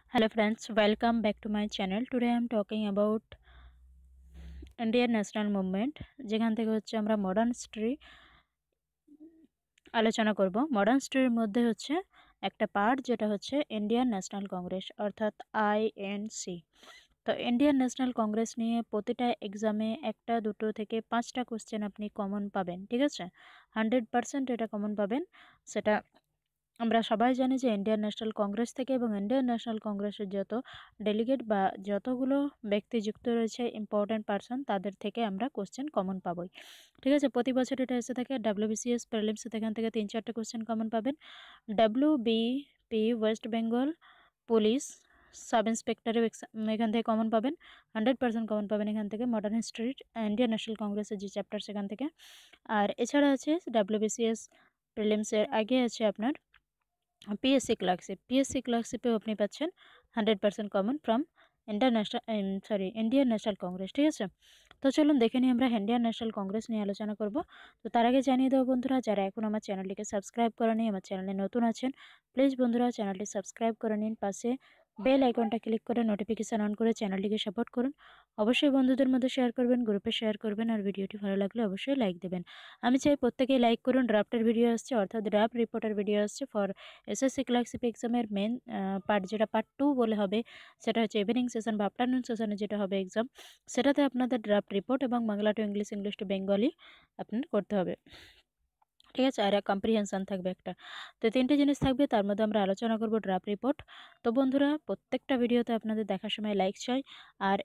Hello friends, welcome back to my channel. Today I am talking about Indian National Movement যেখান থেকে হচ্ছে আমরা modern history আলোচনা করব। মডার্ন হিস্ট্রির মধ্যে হচ্ছে একটা পার্ট যেটা হচ্ছে ইন্ডিয়ান ন্যাশনাল কংগ্রেস অর্থাৎ আইএনসি। তো ইন্ডিয়ান ন্যাশনাল কংগ্রেস নিয়ে প্রতিটা এক্সামে একটা দুটো থেকে পাঁচটা কোশ্চেন আপনি কমন পাবেন, ঠিক আছে? 100% এটা কমন পাবেন। সেটা আমরা সবাই জানি যে ইন্ডিয়ান ন্যাশনাল কংগ্রেস থেকে এবং ইন্ডিয়ান ন্যাশনাল কংগ্রেসের যত ডেলিগেট বা যতগুলো ব্যক্তি যুক্ত রয়েছে ইম্পর্ট্যান্ট পারসন তাদের থেকে আমরা কোশ্চেন কমন পাবোই, ঠিক আছে? প্রতি বছর এটা এসে থাকে। ডাব্লিউবিসিএস প্রিলিমস এখান থেকে 3-4টে কোশ্চেন কমন পাবেন। W B P West Bengal police sub ইন্সপেক্টরের এখান থেকে কমন পাবেন। 100% কমন পাবেন এখান থেকে মডার্ন হিস্ট্রি ইন্ডিয়ান ন্যাশনাল কংগ্রেসের যে চ্যাপ্টার সেখান থেকে। আর এছাড়া আছে ডাব্লিউবিসিএস প্রিলিমসের আগে আছে আপনার পিএসসি ক্লার্কশিপেও আপনি পাচ্ছেন 100% common from Indian national Congress, ঠিক আছে? তো চলুন দেখে নিই আমরা ইন্ডিয়ান ন্যাশনাল কংগ্রেস নিয়ে আলোচনা করব। তো তার আগে জানিয়ে দেবো বন্ধুরা, যারা এখন আমার চ্যানেলটিকে সাবস্ক্রাইব করেনি, আমার চ্যানেলে নতুন আছেন, প্লিজ বন্ধুরা চ্যানেলটি সাবস্ক্রাইব করে নিন, পাশে বেল আইকনটা ক্লিক করে নোটিফিকেশান অন করে চ্যানেলটিকে সাপোর্ট করুন। অবশ্যই বন্ধুদের মধ্যে শেয়ার করবেন, গ্রুপে শেয়ার করবেন, আর ভিডিওটি ভালো লাগলে অবশ্যই লাইক দেবেন। আমি চাই প্রত্যেকেই লাইক করুন। ড্রাফটের ভিডিও আসছে, অর্থাৎ ড্রাফট রিপোর্টের ভিডিও আসছে ফর এসএসসি ক্লার্কশিপ এক্সামের মেন পার্ট, যেটা পার্ট 2 বলে হবে, সেটা হচ্ছে ইভিনিং সেশন বা আফটারনুন সেশনে যেটা হবে এক্সাম, সেটাতে আপনাদের ড্রাফট রিপোর্ট এবং Bangla to English, English to Bengali আপনার করতে হবে, ঠিক আছে? আর কম্প্রিহেনশন থাকবে একটা। তো 3টে জিনিস থাকবে, তার মধ্যে আমরা আলোচনা করব ড্রাফট রিপোর্ট। তো বন্ধুরা প্রত্যেকটা ভিডিওতে আপনাদের দেখার সময় লাইক চাই। আর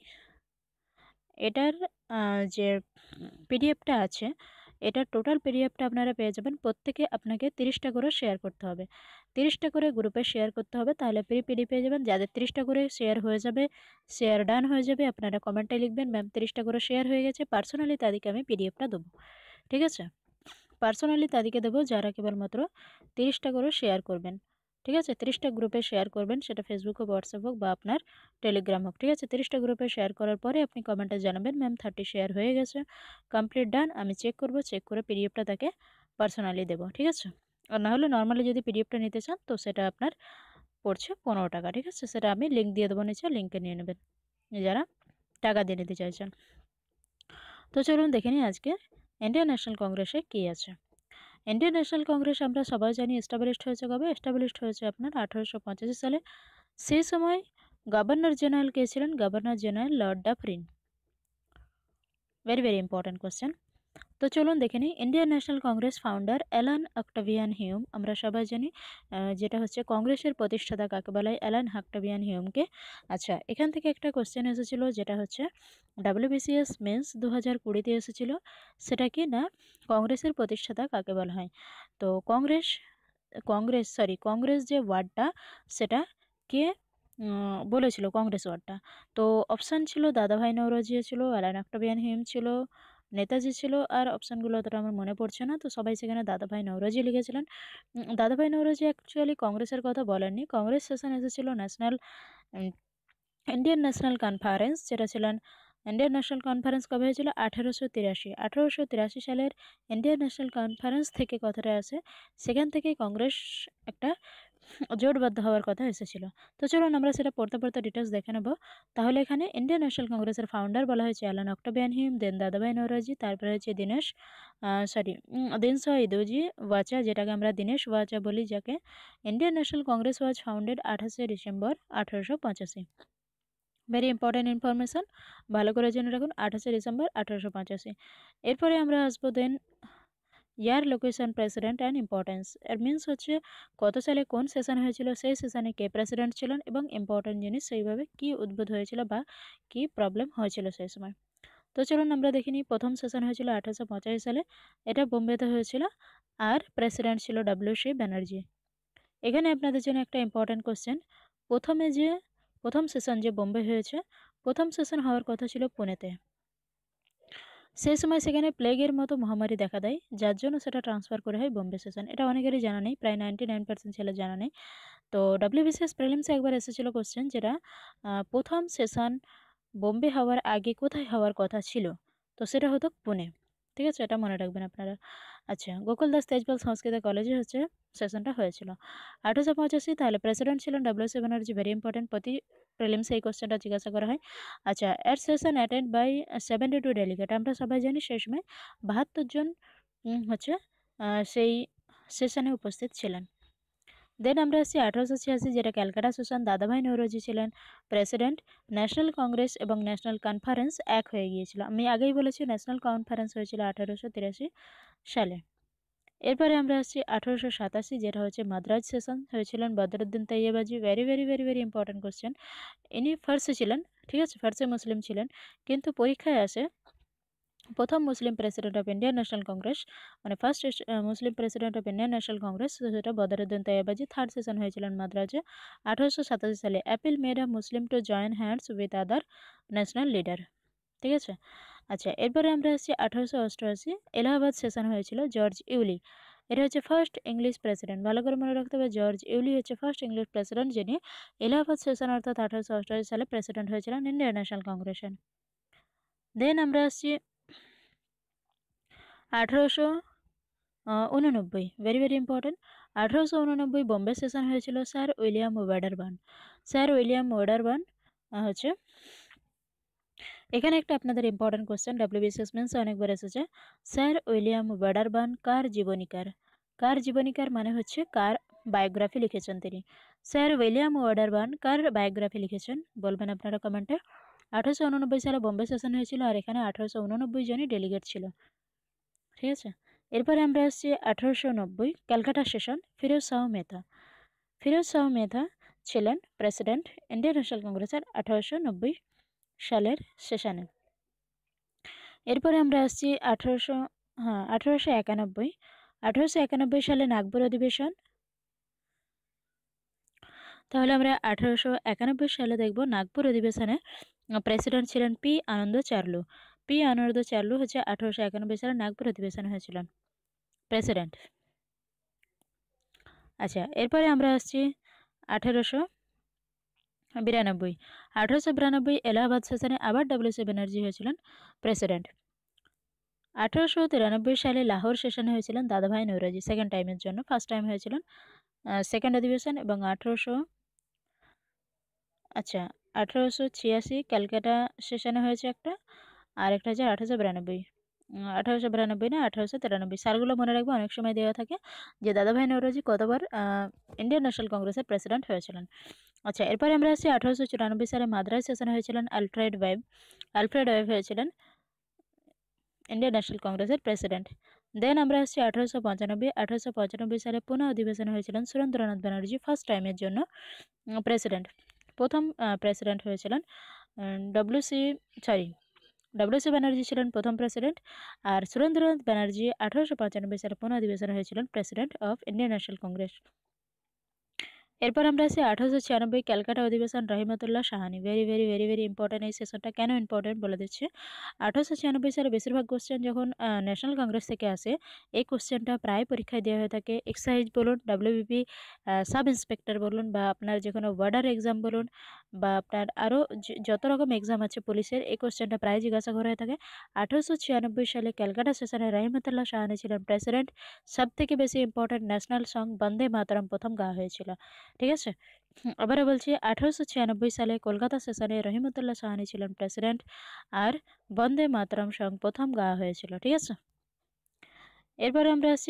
এটার যে পিডিএফটা আছে, এটার টোটাল পিডিএফটা আপনারা পেয়ে যাবেন। প্রত্যেকে আপনাকে 30টা করে শেয়ার করতে হবে, 30টা করে গ্রুপে শেয়ার করতে হবে, তাহলে পিডিএফ পেয়ে যাবেন। যাদের 30টা করে শেয়ার হয়ে যাবে, শেয়ার ডান হয়ে যাবে, আপনারা কমেন্টে লিখবেন ম্যাম 30টা করে শেয়ার হয়ে গেছে, পার্সোনালি তাদেরকে আমি পিডিএফটা দেবো, ঠিক আছে? পার্সোনালি তাদেরকে দেবো যারা কেবলমাত্র 30টা করে শেয়ার করবেন, ঠিক আছে? 30টা গ্রুপে শেয়ার করবেন, সেটা ফেসবুক হোক, হোয়াটসঅ্যাপ হোক বা আপনার টেলিগ্রাম হোক, ঠিক আছে? 30টা গ্রুপে শেয়ার করার পরে আপনি কমেন্টে জানাবেন ম্যাম 30 শেয়ার হয়ে গেছে, কমপ্লিট ডান। আমি চেক করব, চেক করে পিডিএফটা তাকে পার্সোনালি দেবো, ঠিক আছে? আর না হলে নর্মালি যদি পিডিএফটা নিতে চান তো সেটা আপনার পড়ছে 15 টাকা, ঠিক আছে? সেটা আমি লিঙ্ক দিয়ে দেবো নিচে, লিঙ্কে নিয়ে নেবেন যারা টাকা দিয়ে নিতে চাইছেন। তো চলুন দেখে নিই আজকে ইন্ডিয়ান ন্যাশনাল কংগ্রেসে কী আছে। ইন্ডিয়ান ন্যাশনাল কংগ্রেস আমরা সবাই জানি এস্টাবলিশড হয়েছে কবে? এস্টাবলিশড হয়েছে আপনার 1885 সালে। সেই সময় গভর্নর জেনারেল কে ছিলেন? Governor general Lord Dufferin. Very very important question. তো চলুন দেখে নিই Indian national Congress founder Allan Octavian Hume. আমরা সবাই জানি যেটা হচ্ছে কংগ্রেসের প্রতিষ্ঠাতা কাকে বলা হয়? অ্যালান অক্টাভিয়ান হিউমকে। আচ্ছা, এখান থেকে একটা কোশ্চেন এসেছিল যেটা হচ্ছে ডাব্লিউবিসিএস মেন্স 2020-তে এসেছিল, সেটা কি না কংগ্রেসের প্রতিষ্ঠাতা কাকে বলা হয়? তো কংগ্রেস যে ওয়ার্ডটা সেটা কে বলেছিল কংগ্রেস ওয়ার্ডটা? তো অপশান ছিল দাদাভাই নওরোজি ছিল, অ্যালান অক্টাভিয়ান হিউম ছিল, নেতাজি ছিল, আর অপশানগুলো অতটা আমার মনে পড়ছে না। তো সবাই সেখানে দাদাভাই নওরোজি লিখেছিলেন। দাদাভাই নওরোজি অ্যাকচুয়ালি কংগ্রেসের কথা বলেননি। কংগ্রেস সেশন এসেছিল ইন্ডিয়ান ন্যাশনাল কনফারেন্স, যেটা ছিলেন ইন্ডিয়ান ন্যাশনাল কনফারেন্স কবে হয়েছিল? 1883 সালের ইন্ডিয়ান ন্যাশনাল কনফারেন্স থেকে কথাটা আসে, সেখান থেকে কংগ্রেস একটা জোটবদ্ধ হওয়ার কথা এসেছিল। তো চলুন আমরা সেটা পড়তে পড়তে ডিটেলস দেখে নেব। তাহলে এখানে ইন্ডিয়ান ন্যাশনাল কংগ্রেসের ফাউন্ডার বলা হয়েছে অ্যালান অক্টাভিয়ান হিউম, দেন দাদাভাই নওরোজি, তারপরে হচ্ছে দিনশা-ই-দোজি ওয়াচা, যেটাকে আমরা দীনেশ ওয়াচা বলি, যাকে Indian national Congress was founded 28শে ডিসেম্বর 1885। ভেরি ইম্পর্টেন্ট ইনফরমেশন, ভালো করে জেনে রাখুন, 28শে ডিসেম্বর 1885। এরপরে আমরা আসবো then year, location, president and importance. এর মিনস হচ্ছে কত সালে কোন সেশন হয়েছিল, সেই সেশনে কে প্রেসিডেন্ট ছিলেন এবং ইম্পর্টেন্ট জিনিস সেইভাবে কি উদ্ভূত হয়েছিল বা কি প্রবলেম হয়েছিল সেই সময়। তো চলুন আমরা দেখে নিই। প্রথম সেশন হয়েছিল 1885 সালে, এটা বোম্বেতে হয়েছিল, আর প্রেসিডেন্ট ছিল ডব্লিউ.সি. ব্যানার্জি। এখানে আপনাদের জন্য একটা ইম্পর্টেন্ট কোশ্চেন, প্রথম সেশন যে বোম্বে হয়েছে, প্রথম সেশন হওয়ার কথা ছিল পুনেতে। সেই সময় সেখানে প্লেগের মতো মহামারী দেখা দেয়, যার জন্য সেটা ট্রান্সফার করে হয় বোম্বে সেশন। এটা অনেকেরই জানা নেই, প্রায় 99% ছেলে জানা নেই। তো ডাব্লিউবিসিএস প্রিলিমসে একবার এসেছিল কোশ্চেন, যেটা প্রথম সেশন বোম্বে হওয়ার আগে কোথায় হওয়ার কথা ছিল? তো সেটা হতো পুনে, ঠিক আছে? এটা মনে রাখবেন আপনারা। আচ্ছা, গোকুল দাস তেজপাল সংস্কৃত কলেজে হচ্ছে সেশনটা হয়েছিল। 1885 তাহলে প্রেসিডেন্ট ছিলেন ডব্লিউ.সি. ব্যানার্জি, ভেরি ইম্পর্টেন্ট, প্রতি প্রিলিমসে এই কোশ্চেনটা জিজ্ঞাসা করা হয়। আচ্ছা, এর সেশন অ্যাটেন্ড বাই 72 ডেলিগেট, আমরা সবাই জানি সেই সময় 72 জন হচ্ছে সেই সেশনে উপস্থিত ছিলেন। দেন আমরা আসছি 1886, যেটা ক্যালকাটা সেশন, দাদাভাই নৌরোজি ছিলেন প্রেসিডেন্ট। ন্যাশনাল কংগ্রেস এবং ন্যাশনাল কনফারেন্স এক হয়ে গিয়েছিল, আমি আগেই বলেছি ন্যাশনাল কনফারেন্স হয়েছিল 1883 সালে। এরপরে আমরা আসছি 1887, যেটা হচ্ছে মাদ্রাজ সেশন, হয়েছিলেন Badruddin Tyabji, very very very very important question. ইনি ফার্সি ছিলেন, ঠিক আছে, ফার্সি মুসলিম ছিলেন, কিন্তু পরীক্ষায় আসে প্রথম Muslim president of Indian national Congress, মানে first Muslim president of Indian national Congress, সেটা বদরুদ্দিন তৈয়বাজি। থার্ড সেশন হয়েছিলেন মাদ্রাজে 1887 সালে। Appeal made a Muslim to join hands with other national leader, ঠিক আছে। আচ্ছা, এরপরে আমরা আসছি 1888, এলাহাবাদ সেশন হয়েছিল, জর্জ ইউলি, এটা হচ্ছে ফার্স্ট ইংলিশ প্রেসিডেন্ট, ভালো করে মনে রাখতে হবে, জর্জ ইউলি হচ্ছে ফার্স্ট ইংলিশ প্রেসিডেন্ট যিনি এলাহাবাদ সেশন অর্থাৎ 1888 সালে প্রেসিডেন্ট হয়েছিলেন ইন্ডিয়ান ন্যাশনাল কংগ্রেসের। দেন আমরা আসছি 1889, very very important, 1889 Bombay session হয়েছিল, sir William Wedderburn. Sir William Wedderburn হচ্ছে, এখানে একটা আপনাদের ইম্পর্টেন্ট কোশ্চেন, ডাব্লিউবিসিএস মেন্সে অনেকবার এসেছে, স্যার উইলিয়াম ওয়েডারবার্ন কার জীবনীকার? কার জীবনীকার মানে হচ্ছে কার বায়োগ্রাফি লিখেছেন তিনি। স্যার উইলিয়াম ওয়েডারবার্ন কার বায়োগ্রাফি লিখেছেন বলবেন আপনারা কমেন্টে। 1889 সালে বোম্বে সেশন হয়েছিল, আর এখানে 1889 জনই ডেলিগেট ছিল, ঠিক আছে। এরপরে আমরা আসছি 1890, ক্যালকাটা সেশন, ফিরোজ শাহ মেহতা। ফিরোজ শাহ মেহতা ছিলেন প্রেসিডেন্ট ইন্ডিয়ান ন্যাশনাল কংগ্রেসের 1890 সালের সেশনে। এরপরে আমরা আসছি 1891 সালে নাগপুর অধিবেশন। তাহলে আমরা 1891 সালে দেখব নাগপুর অধিবেশনে প্রেসিডেন্ট ছিলেন পি আনন্দ চার্লু। পি আনন্দ চার্লু হচ্ছে 1891 সালে নাগপুর অধিবেশনে হয়েছিলেন প্রেসিডেন্ট। আচ্ছা, এরপরে আমরা আসছি 1892 এলাহাবাদ সেশনে আবার ডব্লিউ.সি. ব্যানার্জি হয়েছিলেন প্রেসিডেন্ট। 1893 সালে লাহোর সেশনে হয়েছিলেন দাদাভাই নৌরোজি, সেকেন্ড টাইমের জন্য, ফার্স্ট টাইম হয়েছিলেন সেকেন্ড অধিবেশন। এবং 1886 ক্যালকাটা সেশনে হয়েছে একটা, আর একটা হচ্ছে 1892, 1892 না 1893, সালগুলো মনে রাখবে, অনেক সময় দেওয়া থাকে যে দাদাভাই নৌরোজি কতবার ইন্ডিয়ান ন্যাশনাল কংগ্রেসের প্রেসিডেন্ট হয়েছিলেন। আচ্ছা, এরপরে আমরা আসছি 1894 সালে মাদ্রাজ সেশনে হয়েছিলেন আলফ্রেড ওয়েব। আলফ্রেড ওয়েব হয়েছিলেন ইন্ডিয়ান ন্যাশনাল কংগ্রেসের প্রেসিডেন্ট। দেন আমরা আসছি 1895 সালে পুনঃ অধিবেশন হয়েছিলেন সুরেন্দ্রনাথ ব্যানার্জি, ফার্স্ট টাইমের জন্য প্রেসিডেন্ট, প্রথম প্রেসিডেন্ট হয়েছিলেন। ডব্লিউসি ব্যানার্জি ছিলেন প্রথম প্রেসিডেন্ট, আর সুরেন্দ্রনাথ ব্যানার্জি 1895 সালে পুনঃ অধিবেশন হয়েছিলেন president of Indian national congress. এরপর আমরা আসি 1896 ক্যালকাটা অধিবেশন, Rahimtullah Sayani, very very very very important, এই সেশনটা কেন ইম্পর্টেন্ট বলে দিচ্ছি। 1896 সালে বেশিরভাগ কোশ্চেন যখন ন্যাশনাল কংগ্রেস থেকে আসে, এই কোশ্চেনটা প্রায় পরীক্ষায় দেওয়া হয়ে থাকে, এক্সাইজ বলুন, ডাব্লিউবিপি সাব ইন্সপেক্টর বলুন, বা আপনার যে কোনো বর্ডার এক্সাম বলুন, বা আপনার আরও যত রকম এক্সাম আছে পুলিশের, এই কোশ্চেনটা প্রায় জিজ্ঞাসা করা হয়ে থাকে। 1896 সালে ক্যালকাটা সেশনে রহিমতুল্লাহ সাহানি ছিলেন প্রেসিডেন্ট। সব থেকে বেশি important national song Vande Mataram প্রথম গাওয়া হয়েছিল, ঠিক আছে। আবারও বলছি, 1896 সালে কলকাতা সেশনে রহিমতুল্লাহ সাহানি ছিলেন প্রেসিডেন্ট, আর বন্দে মাতরম সং প্রথম গাওয়া হয়েছিল, ঠিক আছে। এরপরে আমরা আসছি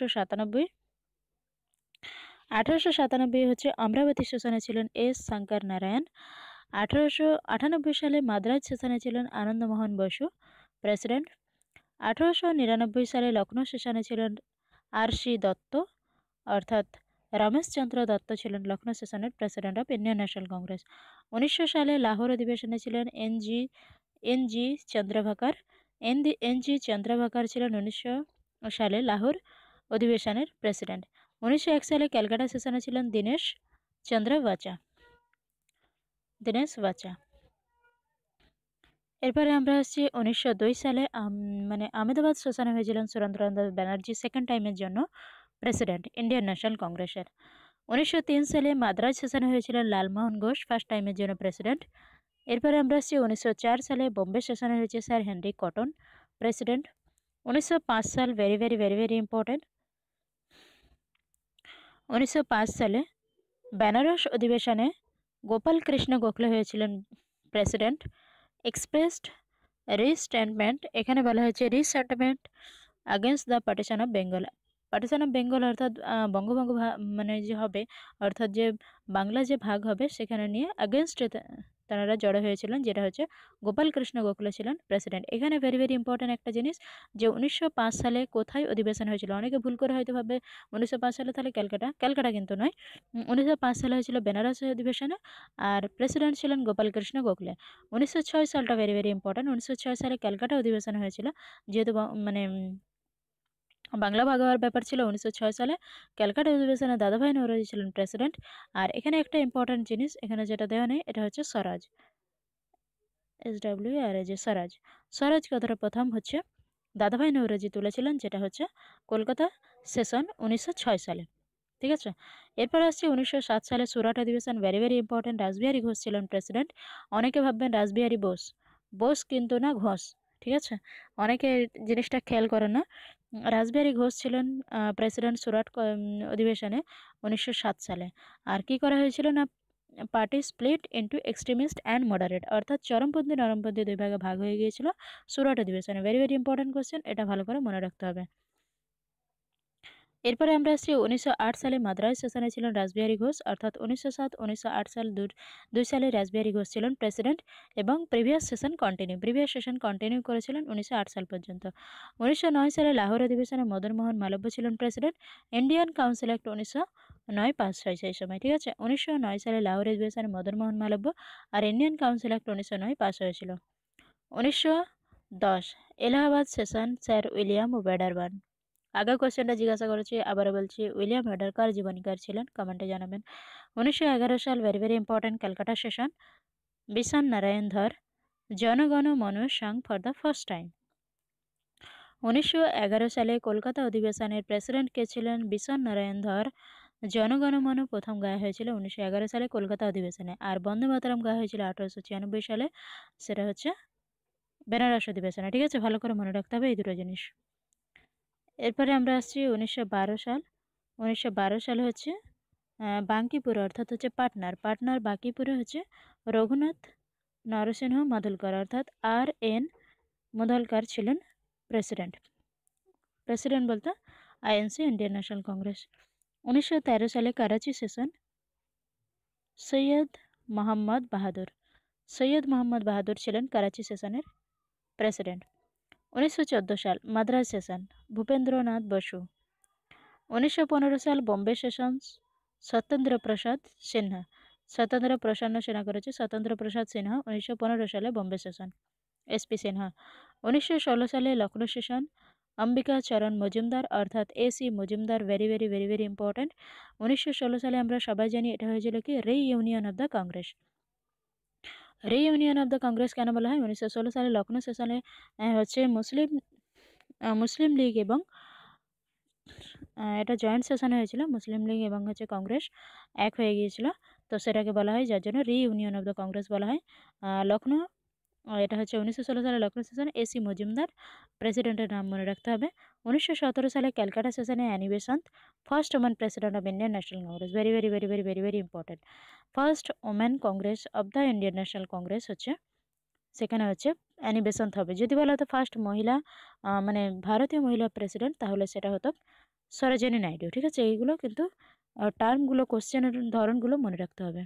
1897 হচ্ছে অমরাবতী সেশনে ছিলেন এস শঙ্কর নারায়ণ। 1898 সালে মাদ্রাজ সেশনে ছিলেন আনন্দমোহন বসু প্রেসিডেন্ট। 1899 সালে লখনৌ সেশনে ছিলেন আর.সি. দত্ত, অর্থাৎ রমেশচন্দ্র দত্ত ছিলেন লখনৌ সেশনের president of Indian national congress. 1900 সালে লাহোর অধিবেশনে ছিলেন এন.জি. চন্দ্রভাকার। এন.জি. চন্দ্রভাকার ছিলেন 1900 সালে লাহোর অধিবেশনের প্রেসিডেন্ট। 1901 সালে ক্যালকাটা সেশনে ছিলেন দীনেশ ওয়াচা। এরপরে আমরা আসছি 1902 সালে মানে আহমেদাবাদ সেশনে হয়েছিলেন সুরেন্দ্রনাথ ব্যানার্জি, সেকেন্ড টাইমের জন্য প্রেসিডেন্ট ইন্ডিয়ান ন্যাশনাল কংগ্রেসের। 1903 সালে মাদ্রাজ সেশনে হয়েছিলেন লালমোহন ঘোষ, ফার্স্ট টাইমের জন্য প্রেসিডেন্ট। এরপরে আমরা আসছি 1904 সালে বোম্বে সেশনে হয়েছে স্যার হেনরি কটন প্রেসিডেন্ট। 1905 সাল very very very very important. 1905 সালে বেনারস অধিবেশনে গোপাল কৃষ্ণ গোখলে হয়েছিলেন প্রেসিডেন্ট। এক্সপ্রেসড রিস্টেটমেন্ট, এখানে বলা হয়েছে restatement against the partition of Bengal. Partition of Bengal অর্থাৎ বঙ্গভঙ্গ মানে যে হবে, অর্থাৎ যে বাংলা যে ভাগ হবে সেখানে নিয়ে আগেনস্টে তারা জড়ো হয়েছিলেন, যেটা হচ্ছে গোপাল কৃষ্ণ গোখলে ছিলেন প্রেসিডেন্ট। এখানে ভেরি ভেরি ইম্পর্টেন্ট একটা জিনিস যে 1905 সালে কোথায় অধিবেশন হয়েছিল। অনেকে ভুল করে হয়তো ভাবে 1905 সালে তাহলে ক্যালকাটা, ক্যালকাটা কিন্তু নয়। 1905 সালে হয়েছিল বেনারস অধিবেশনে, আর প্রেসিডেন্ট ছিলেন গোপাল কৃষ্ণ গোখলে। 1906 সালটা ভেরি ভেরি ইম্পর্টেন্ট। 1906 সালে ক্যালকাটা অধিবেশন হয়েছিল, যেহেতু মানে বাংলা ভাগ হওয়ার ব্যাপার ছিল। 1906 সালে ক্যালকাটা অধিবেশনে দাদাভাই নওরোজি ছিলেন প্রেসিডেন্ট। আর এখানে একটা ইম্পর্টেন্ট জিনিস এখানে যেটা দেওয়া নেই, এটা হচ্ছে স্বরাজ, SWRAJ, স্বরাজ। স্বরাজ কথাটা প্রথম হচ্ছে দাদাভাই নওরোজি তুলেছিলেন, যেটা হচ্ছে কলকাতা সেশন 1906 সালে। ঠিক আছে, এরপর আসছে 1907 সালে সুরাট অধিবেশন, very very important. Rashbehari Ghosh ছিলেন প্রেসিডেন্ট। অনেকে ভাববেন রাসবিহারী বোস, বোস কিন্তু না, ঘোষ। ঠিক আছে, অনেকে জিনিসটা খেয়াল করে না। রাসবিহারী ঘোষ ছিলেন প্রেসিডেন্ট সুরাট অধিবেশনে 1907 সালে। আর কি করা হয়েছিল না, party split into extremist and moderate, অর্থাৎ চরমপন্থী নরমপন্থী দুই ভাগে ভাগ হয়ে গিয়েছিল সুরাট অধিবেশনে। ভেরি ভেরি ইম্পর্টেন্ট কোশ্চেন, এটা ভালো করে মনে রাখতে হবে। এরপরে আমরা আসছি 1908 সালে মাদ্রাজ সেশনে ছিলেন রাসবিহারী ঘোষ, অর্থাৎ 1907-1908 সাল দুই সালে রাসবিহারী ঘোষ ছিলেন প্রেসিডেন্ট, এবং প্রিভিয়াস সেশন কন্টিনিউ করেছিলেন 1908 সাল পর্যন্ত। 1909 সালে লাহোর অধিবেশনে মদন মোহন মালব্য ছিলেন president. Indian council act 1909 pass হয় সেই সময়। ঠিক আছে, 1909 সালে লাহোর অধিবেশনে মদন মোহন মালব্য আর ইন্ডিয়ান কাউন্সিল অ্যাক্ট 1909 পাস হয়েছিল। 1910 Allahabad session sir William Wedderburn. আগের কোশ্চেনটা জিজ্ঞাসা করেছি, আবারও বলছি, উইলিয়াম ওয়েডারকার জীবনীকার ছিলেন, কমেন্টে জানাবেন। 1911 সাল very very important, Calcutta session, Bishan Narayan Dhar Jana Gana Mana sung for the first time. 1911 সালে কলকাতা অধিবেশনের প্রেসিডেন্ট কে ছিলেন, বিশন নারায়ণ ধর। জনগণ মন প্রথম গাওয়া হয়েছিল 1911 সালে কলকাতা অধিবেশনে, আর বন্দে মাতরম গাওয়া হয়েছিল 1896 সালে, সেটা হচ্ছে বেনারস অধিবেশনে। ঠিক আছে, ভালো করে মনে রাখতে হবে এই দুটো জিনিস। এরপরে আমরা আসছি 1912 সাল। 1912 সালে হচ্ছে বাঙ্কিপুরে, অর্থাৎ হচ্ছে পাটনার বাঙ্কিপুরে হচ্ছে রঘুনাথ নরসিংহ মাদুলকর, অর্থাৎ RN মুদলকর ছিলেন প্রেসিডেন্ট বলতে INC, ইন্ডিয়ান ন্যাশনাল কংগ্রেস। 1913 সালে করাচি সেশন, সৈয়দ মোহাম্মদ বাহাদুর ছিলেন করাচি সেশনের প্রেসিডেন্ট। 1914 সাল মাদ্রাজ সেশন, ভূপেন্দ্রনাথ বসু। 1915 সাল বোম্বে সেশনস, সত্যেন্দ্র প্রসাদ সিনহা করেছে সত্যেন্দ্র প্রসাদ সিনহা। 1915 সালে বোম্বে সেশন, SP সিনহা। 1916 সালে লখনৌ সেশন, অম্বিকা চরণ মজুমদার, অর্থাৎ AC Majumdar, very very very very important. 1916 সালে আমরা সবাই জানি এটা হয়েছিল কি, রিইউনিয়ন অফ দ্য কংগ্রেস কেন বলা হয়? 1916 সালে লখনৌ সেশনে হচ্ছে মুসলিম লীগ এবং এটা জয়েন্ট সেশন হয়েছিল, মুসলিম লীগ এবং হচ্ছে কংগ্রেস এক হয়ে গিয়েছিল, তো সেটাকে বলা হয়, যার জন্য রিইউনিয়ন অফ দ্য কংগ্রেস বলা হয়। লখনৌ, এটা হচ্ছে 1916 সালে লখনৌ সেশন, AC মজুমদার, প্রেসিডেন্টের নাম মনে রাখতে হবে। 1917 সালে ক্যালকাটা সেশনে Annie Besant, first woman president of Indian national congress, very very very very very very important. First woman congress of the Indian national congress হচ্ছে, সেখানে হচ্ছে অ্যানি বেসান্ত হবে। যদি বলা হতো ফার্স্ট মহিলা মানে ভারতীয় মহিলা প্রেসিডেন্ট, তাহলে সেটা হতো সরোজিনী নাইডু। ঠিক আছে, এইগুলো কিন্তু টার্মগুলো, কোশ্চেনের ধরনগুলো মনে রাখতে হবে।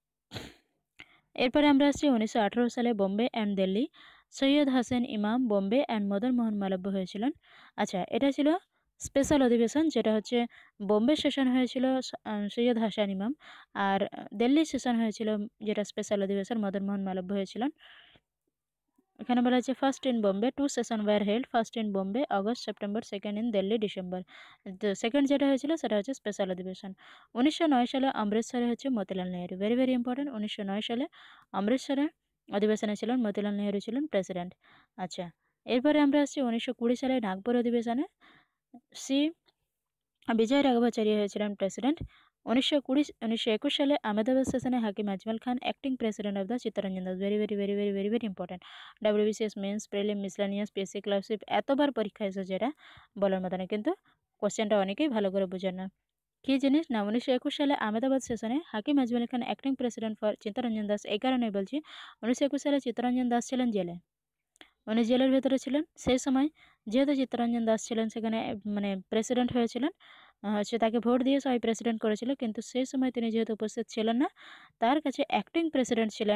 এরপরে আমরা আসছি 1918 সালে বোম্বে অ্যান্ড দিল্লি, সৈয়দ হাসান ইমাম বোম্বে অ্যান্ড মদন মোহন মালব্য হয়েছিলেন। আচ্ছা, এটা ছিল স্পেশাল অধিবেশন, যেটা হচ্ছে বোম্বে সেশন হয়েছিল সৈয়দ হাসান ইমাম, আর দিল্লি সেশন হয়েছিল, যেটা স্পেশাল অধিবেশন, মদন মোহন মালব্য হয়েছিলেন। এখানে বলা হচ্ছে first in Bombay, 2 session were held, first in Bombay August September, second in Delhi December. তো সেকেন্ড যেটা হয়েছিল সেটা হচ্ছে স্পেশাল অধিবেশন। 1909 সালে অমৃতসরে হচ্ছে Motilal Nehru, very very important. 1909 সালে অমৃতসরে অধিবেশনে ছিলেন মতিলাল নেহেরু, ছিলেন প্রেসিডেন্ট। আচ্ছা, এরপরে আমরা আসছি 1920 সালে নাগপুর অধিবেশনে, বিজয় রাঘবাচারী হয়েছিলেন প্রেসিডেন্ট। 1921 সালে আহমেদাবাদ সেশনে Hakim Ajmal Khan acting president of the Chittaranjan Das. Very very very very very very important. WBCS mains, prelim, miscellaneous, PSC clerkship এতবার পরীক্ষা এসেছে, এটা বলার মতো না, কিন্তু কোশ্চেনটা অনেকেই ভালো করে বোঝেন না। কী জিনিস না, 1921 সালে আহমেদাবাদ সেশনে Hakim Ajmal Khan acting president for Chittaranjan Das. এই কারণেই বলছি, 1921 সালে চিত্তরঞ্জন দাস ছিলেন জেলে, উনি জেলের ভেতরে ছিলেন। সেই সময় যেহেতু চিত্তরঞ্জন দাস ছিলেন সেখানে মানে প্রেসিডেন্ট হয়েছিলেন, হচ্ছে তাকে ভোট দিয়ে সবাই প্রেসিডেন্ট করেছিল, কিন্তু সেই সময় তিনি যেহেতু উপস্থিত ছিলেন না, তার কাছে অ্যাক্টিং প্রেসিডেন্ট ছিলেন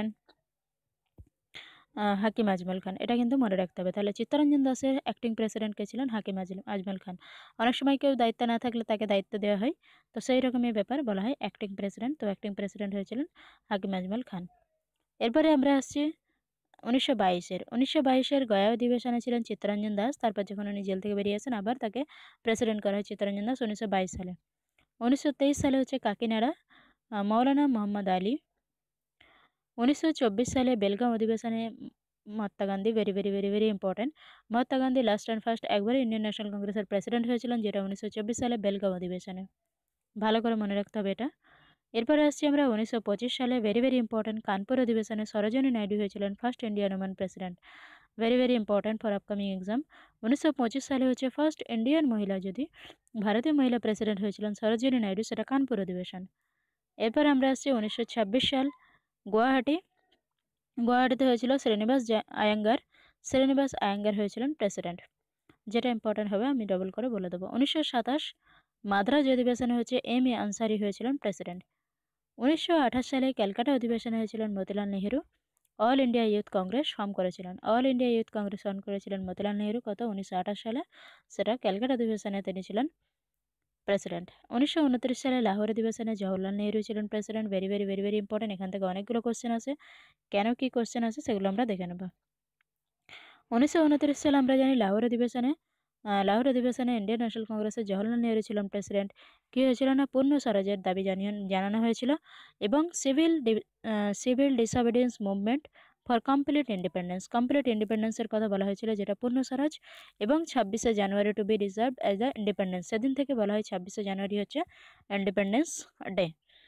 হাকিম আজমল খান। এটা কিন্তু মনে রাখতে হবে। তাহলে চিত্তরঞ্জন দাসের অ্যাক্টিং প্রেসিডেন্ট কে ছিলেন হাকিম আজমল খান। অনেক সময় কেউ দায়িত্ব না থাকলে তাকে দায়িত্ব দেওয়া হয়, তো সেই রকমই ব্যাপার বলা হয় অ্যাক্টিং প্রেসিডেন্ট। তো অ্যাক্টিং প্রেসিডেন্ট হয়েছিলেন হাকিম আজমল খান। এরপরে আমরা আসছি 1922-এর গয়া অধিবেশনে ছিলেন চিত্তরঞ্জন দাস। তারপর যখন উনি জেল থেকে বেরিয়ে আসেন, আবার তাকে প্রেসিডেন্ট করা হয় চিত্তরঞ্জন দাস 1922 সালে। 1923 সালে হচ্ছে কাকিনাড়া, মৌলানা মোহাম্মদ আলী। 1924 সালে বেলগাম অধিবেশনে Mahatma Gandhi, very very very very important. Mahatma Gandhi last and first একবার ইন্ডিয়ান ন্যাশনাল কংগ্রেসের প্রেসিডেন্ট হয়েছিলেন, যেটা 1924 সালে বেলগাম অধিবেশনে। ভালো করে মনে রাখতে হবে এটা। এরপরে আসছি আমরা 1925 সালে, ভেরি ভেরি ইম্পর্টেন্ট, কানপুর অধিবেশনে সরোজিনী নাইডু হয়েছিলেন first Indian woman president. Very very important for upcoming exam. 1925 সালে হচ্ছে ফার্স্ট ইন্ডিয়ান মহিলা, যদি ভারতীয় মহিলা প্রেসিডেন্ট হয়েছিলেন সরোজিনী নাইডু, সেটা কানপুর অধিবেশন। এরপর আমরা আসছি 1926 সাল, গুয়াহাটিতে হয়েছিল শ্রীনিবাস আয়াঙ্গার হয়েছিলেন প্রেসিডেন্ট, যেটা ইম্পর্টেন্ট হবে আমি ডবল করে বলে দেবো। 1927 মাদ্রাজ অধিবেশনে হচ্ছে এম.এ. আনসারি হয়েছিলেন প্রেসিডেন্ট। 1928 সালে ক্যালকাটা অধিবেশনে হয়েছিলেন Motilal Nehru. All India youth congress form করেছিলেন। All India youth congress form করেছিলেন মতিলাল নেহেরু কত 1928 সালে, সেটা ক্যালকাটা অধিবেশনে তিনি ছিলেন প্রেসিডেন্ট। 1929 সালে লাহোর অধিবেশনে জওহরলাল নেহেরু ছিলেন president. Very very very very important. এখান থেকে অনেকগুলো কোশ্চেন আছে, কেন কি কোশ্চেন আছে সেগুলো আমরা দেখে নেব। 1929 সালে আমরা জানি লাহোর অধিবেশনে ইন্ডিয়ান ন্যাশনাল কংগ্রেসের জওহরলাল নেহেরু ছিলেন প্রেসিডেন্ট। কী হয়েছিল না, পূর্ণ স্বরাজের দাবি জানানো হয়েছিল এবং civil disobedience movement for complete ইন্ডিপেন্ডেন্সের কথা বলা হয়েছিল, যেটা পূর্ণ স্বরাজ, এবং 26শে January to be reserve as the independence. সেদিন থেকে বলা হয় 26শে জানুয়ারি হচ্ছে ইন্ডিপেন্ডেন্স ডে।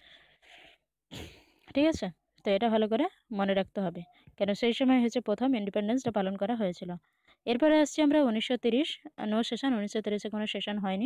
ঠিক আছে, তো এটা ভালো করে মনে রাখতে হবে, কেন সেই সময় হচ্ছে প্রথম ইন্ডিপেন্ডেন্সটা পালন করা হয়েছিল। এরপরে আসছি আমরা 1930, নো সেশন, 1930-এ কোনো সেশন হয়নি।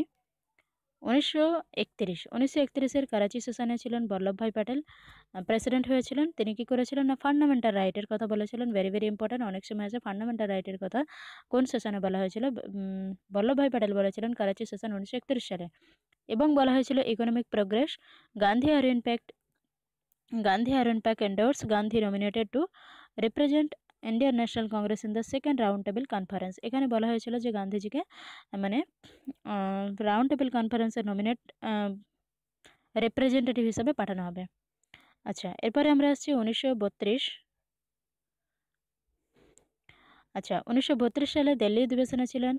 1931 করাচি সেশনে ছিলেন বল্লভভাই প্যাটেল, প্রেসিডেন্ট হয়েছিলেন। তিনি কি করেছিলেন না, ফান্ডামেন্টাল রাইটের কথা বলেছিলেন। ভেরি ভেরি ইম্পর্টেন্ট, অনেক সময় আছে ফান্ডামেন্টাল রাইটের কথা কোন সেশনে বলা হয়েছিল। বল্লভভাই প্যাটেল বলেছিলেন করাচি সেশন 1931 সালে। এবং বলা হয়েছিল economic progress, Gandhi are in fact endorse, Gandhi nominated to represent Indian national congress in the second round table conference. এখানে বলা হয়েছিল যে গান্ধীজিকে মানে রাউন্ড টেবিল কনফারেন্সের রিপ্রেজেন্টেটিভ হিসাবে পাঠানো হবে। আচ্ছা, এরপরে আমরা আসছি 1932 সালে দিল্লি অধিবেশনে ছিলেন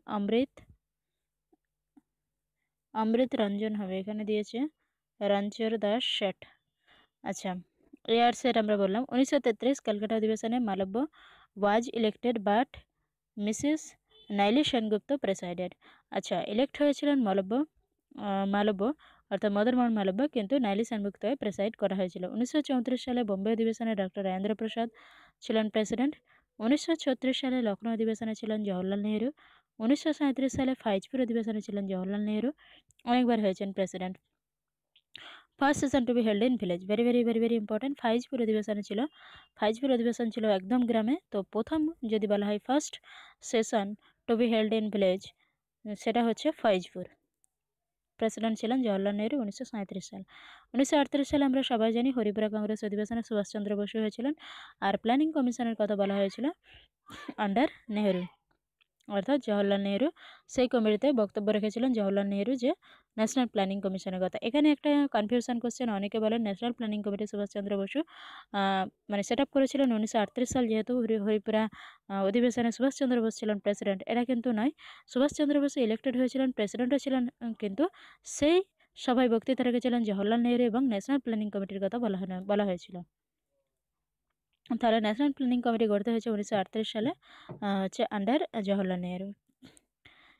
অমৃত রঞ্জন, হবে এখানে দিয়েছে রঞ্জর দাস শেঠ। আচ্ছা, ইয়ার সেট আমরা বললাম। 1933 কলকাতা অধিবেশনে Malaviya was elected but Mrs Nellie Sengupta presided. আচ্ছা, ইলেক্ট হয়েছিলেন মালব্য অর্থাৎ মদনমোহন মালব্য, কিন্তু নাইলি সেনগুপ্তকে প্রেসাইড করা হয়েছিল। 1934 সালে বোম্বে অধিবেশনে ডক্টর রাজেন্দ্র প্রসাদ ছিলেন প্রেসিডেন্ট। 1936 সালে লখনৌ অধিবেশনে ছিলেন জওহরলাল নেহেরু। 1937 সালে ফাইজপুর অধিবেশনে ছিলেন জওহরলাল নেহেরু, অনেকবার হয়েছেন president. First session to be held in village, very very very very important. Faizpur অধিবেশন ছিল একদম গ্রামে। তো প্রথম যদি বলা হয় first session to be held in village, সেটা হচ্ছে ফাইজপুর। প্রেসিডেন্ট ছিলেন জওহরলাল নেহেরু 1937 সাল। 1938 সালে আমরা সবাই জানি হরিপুরা কংগ্রেস অধিবেশনে সুভাষচন্দ্র বসু হয়েছিলেন। আর প্ল্যানিং কমিশনের কথা বলা হয়েছিল আন্ডার নেহেরু অর্থাৎ জওহরলাল নেহেরু। সেই কমিটিতে বক্তব্য রেখেছিলেন জওহরলাল নেহেরু যে ন্যাশনাল প্ল্যানিং কমিশনের কথা। এখানে একটা কনফিউশন কোশ্চেন, অনেকে বলেন national planning committee Subhas Chandra Basu মানে সেট আপ করেছিলেন 1938 সাল, যেহেতু হরিপুরা অধিবেশনে সুভাষচন্দ্র বসু ছিলেন প্রেসিডেন্ট। এটা কিন্তু নয়, সুভাষচন্দ্র বসু ইলেক্টেড হয়েছিলেন, প্রেসিডেন্টও ছিলেন, কিন্তু সেই সভায় বক্তৃতা রেখেছিলেন জওহরলাল নেহেরু এবং ন্যাশনাল প্ল্যানিং কমিটির কথা বলা হয়েছিল। তাহলে ন্যাশনাল প্ল্যানিং কমিটি গড়তে হয়েছে 1938 সালে, হচ্ছে আন্ডার জওহরলাল নেহেরু।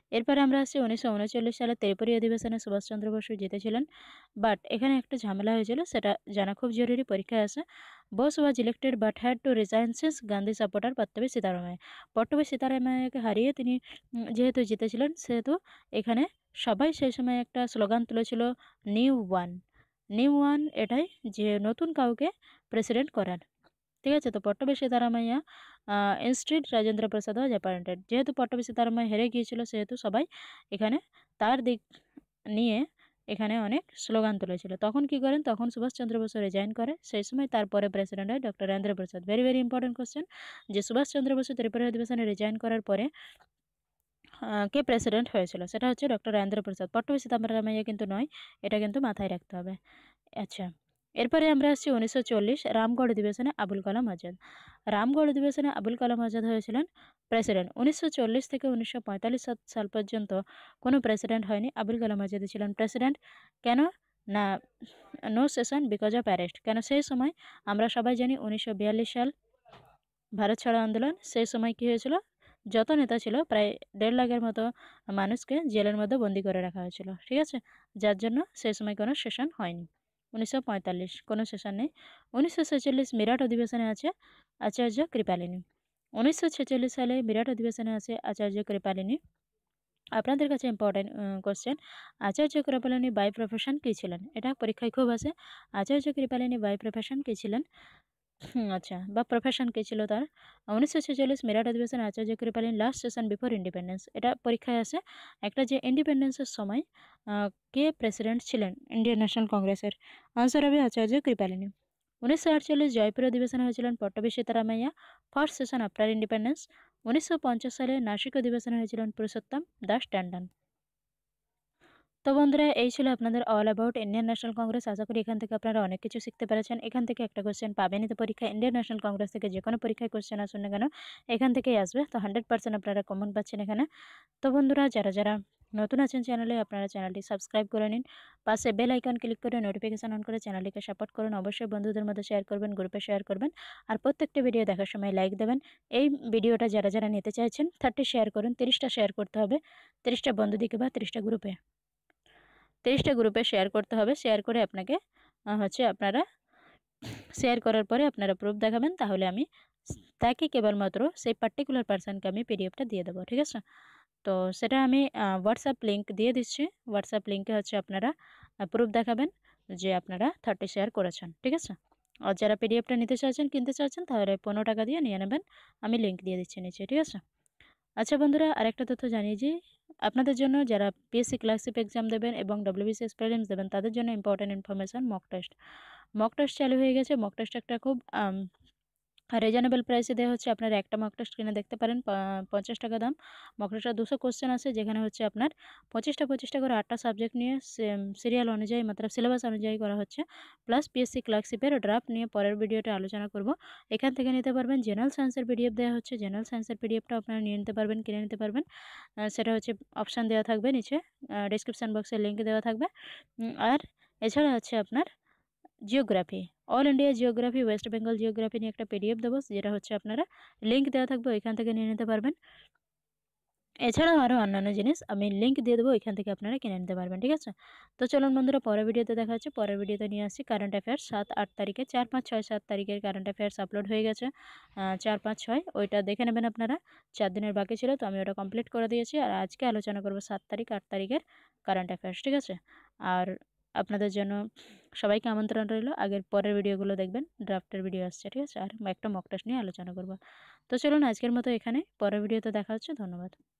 এরপরে আমরা আসছি 1939 সালে ত্রিপুরী অধিবেশনে সুভাষচন্দ্র বসু জিতেছিলেন, বাট এখানে একটা ঝামেলা হয়েছিল, সেটা জানা খুব জরুরি, পরীক্ষায় আসে। Bose was elected but had to resign since Gandhi supporter Pattabhi Sitaramayya. Pattabhi সীতারামাইয়াকে হারিয়ে তিনি যেহেতু জিতেছিলেন, সেহেতু এখানে সবাই সেই সময় একটা স্লোগান তুলেছিল, নিউ ওয়ান। নিউ ওয়ান এটাই, যে নতুন কাউকে প্রেসিডেন্ট করার। ঠিক আছে, তো Pattabhi Sitaramayya instead Rajendra Prasad was appointed. যেহেতু পট্টবী সীতারামাইয়া হেরে গিয়েছিল, সেহেতু সবাই এখানে তার দিক নিয়ে এখানে অনেক স্লোগান তুলেছিল। তখন কি করেন, তখন সুভাষচন্দ্র বসু রিজাইন করে। সেই সময় তারপরে প্রেসিডেন্ট হয় doctor Rajendra Prasad. Very very important question, যে সুভাষচন্দ্র বসু ত্রিপুরা অধিবেশনে রিজাইন করার পরে কে প্রেসিডেন্ট হয়েছিল, সেটা হচ্ছে ডক্টর রাজেন্দ্র প্রসাদ, পট্টবী সীতারামাইয়া কিন্তু নয়। এটা কিন্তু মাথায় রাখতে হবে। আচ্ছা, এরপরে আমরা আসছি 1940 রামগড় অধিবেশনে আবুল কালাম আজাদ। রামগড় অধিবেশনে আবুল কালাম আজাদ হয়েছিলেন প্রেসিডেন্ট। 1940 থেকে 1945 সাল পর্যন্ত কোনো প্রেসিডেন্ট হয়নি, আবুল কালাম আজাদ ছিলেন প্রেসিডেন্ট। কেন না, no session because of arrest. কেন, সেই সময় আমরা সবাই জানি 1942 সাল ভারত ছাড়ো আন্দোলন। সেই সময় কী হয়েছিল, যত নেতা ছিল প্রায় 1.5 লাখের মতো মানুষকে জেলের মধ্যে বন্দি করে রাখা হয়েছিল। ঠিক আছে, যার জন্য সেই সময় কোনো সেশন হয়নি। 1945 কোনো সেশন নেই। 1946 মিরাট অধিবেশনে আছে আচার্য কৃপালিনী। 1946 সালে মিরাট অধিবেশনে আছে আচার্য কৃপালিনী। আপনাদের কাছে important question, Acharya Kripalani by profession কী ছিলেন? এটা পরীক্ষায় খুব আসে। আচার্য কৃপালিনী বাই প্রফেশন কী ছিলেন? আচ্ছা, বা প্রফেশন কী ছিল তার? 1946 মিরাট অধিবেশনে Acharya Kripalani last session before independence. এটা পরীক্ষায় আসে, একটা যে ইন্ডিপেন্ডেন্সের সময় কে প্রেসিডেন্ট ছিলেন ইন্ডিয়ান ন্যাশনাল কংগ্রেসের? আনসার হবে আচার্য কৃপালিনী। 1948 জয়পুর অধিবেশনে হয়েছিলেন Pattabhi Sitaramayya, first session after independence. 1950 সালে নাসিক অধিবেশনে হয়েছিলেন পুরুষোত্তম দাস ট্যান্ডন। তো বন্ধুরা, এই ছিল আপনাদের all about Indian national congress. আশা করি এখান থেকে আপনারা অনেক কিছু শিখতে পেরেছেন। এখান থেকে একটা কোশ্চেন পাবেনই তো পরীক্ষা, ইন্ডিয়ান ন্যাশনাল কংগ্রেস থেকে যে কোনো পরীক্ষায় কোশ্চেন আসুন না কেন এখান থেকেই আসবে। তো 100% আপনারা কমন পাচ্ছেন এখানে। তো বন্ধুরা, যারা যারা নতুন আছেন চ্যানেলে, আপনারা চ্যানেলটি সাবস্ক্রাইব করে নিন, পাশে বেল আইকন ক্লিক করে নোটিফিকেশন অন করে চ্যানেলটিকে সাপোর্ট করুন। অবশ্যই বন্ধুদের মধ্যে শেয়ার করবেন, গ্রুপে শেয়ার করবেন, আর প্রত্যেকটি ভিডিও দেখার সময় লাইক দেবেন। এই ভিডিওটা যারা যারা নিতে চাইছেন 30 শেয়ার করুন, 30টা শেয়ার করতে হবে, 30টা বন্ধুদিকে বা 30টা গ্রুপে, 30টা গ্রুপে শেয়ার করতে হবে। শেয়ার করে আপনাকে আপনারা শেয়ার করার পরে আপনারা প্রুফ দেখাবেন, তাহলে আমি তাকে কেবলমাত্র সেই পার্টিকুলার পার্সনকে আমি পিডিএফটা দিয়ে দেবো। ঠিক আছে, তো সেটা আমি হোয়াটসঅ্যাপ লিঙ্ক দিয়ে দিচ্ছি। হোয়াটসঅ্যাপ লিঙ্কে আপনারা প্রুফ দেখাবেন যে আপনারা 30 শেয়ার করেছেন। ঠিক আছে, আর যারা পিডিএফটা নিতে চাইছেন, কিনতে চাইছেন, তাহলে 15 টাকা দিয়ে নিয়ে নেবেন, আমি লিঙ্ক দিয়ে দিচ্ছি নিচে। ঠিক আছে, আচ্ছা বন্ধুরা, আরেকটা তথ্য জানিয়ে যে আপনাদের জন্য যারা পিএসসি ক্লার্কশিপ এক্সাম দেবেন এবং ডব্লিউবিসিএস প্রিলিমস দেবেন, তাদের জন্য ইম্পর্টেন্ট ইনফরমেশন, মক টেস্ট চালু হয়ে গেছে। মক টেস্ট একটা খুব রিজনেবল প্রাইসে দেওয়া হচ্ছে। আপনারা একটা মক টেস্ট কিনে দেখতে পারেন, 50 টাকা দাম। মক টেস্টটা 200 কোশ্চেন আছে, যেখানে আপনার 25টা করে 8টা সাবজেক্ট নিয়ে সিরিয়াল অনুযায়ী, মতলব সিলেবাস অনুযায়ী করা হচ্ছে। প্লাস পিএসসি ক্লার্কশিপের ড্রাফট নিয়ে পরের ভিডিওতে আলোচনা করব। এখান থেকে নিতে পারবেন। জেনারেল সায়েন্সের পিডিএফ দেওয়া হচ্ছে, জেনারেল সায়েন্সের পিডিএফটা আপনারা নিয়ে নিতে পারবেন, কিনে নিতে পারবেন। সেটা অপশান দেওয়া থাকবে নিচে, ডিসক্রিপশান বক্সে লিঙ্ক দেওয়া থাকবে। আর এছাড়া আপনার geography, all India geography, West Bengal geography নিয়ে একটা পিডিএফ দেবো, যেটা আপনারা লিঙ্ক দেওয়া থাকবে, ওইখান থেকে নিয়ে নিতে পারবেন। এছাড়াও আরও অন্যান্য জিনিস আমি লিঙ্ক দিয়ে দেবো, ওইখান থেকে আপনারা কিনে নিতে পারবেন। ঠিক আছে, তো চলুন বন্ধুরা, পরের ভিডিওতে দেখা হচ্ছে। পরের ভিডিওতে নিয়ে আসছি কারেন্ট অ্যাফেয়ার্স 7-8 তারিখে, 4, 5, 6, 7 তারিখের কারেন্ট অ্যাফেয়ার্স আপলোড হয়ে গেছে। 4, 5, 6 ওইটা দেখে নেবেন আপনারা। 4 দিনের বাকি ছিল, তো আমি ওটা কমপ্লিট করে দিয়েছি। আর আজকে আলোচনা করবো 7 তারিখ, 8 তারিখের কারেন্ট অ্যাফেয়ার্স। ঠিক আছে, আর আপনাদের জন্য সবাইকে আমন্ত্রণ রইল, আগের পরের ভিডিওগুলো দেখবেন, ড্রাফটের ভিডিও আসছে। ঠিক আছে, আর একটা মক টেস্ট নিয়ে আলোচনা করবো। তো চলুন আজকের মতো এখানে, পরের ভিডিওতে দেখা হচ্ছে। ধন্যবাদ।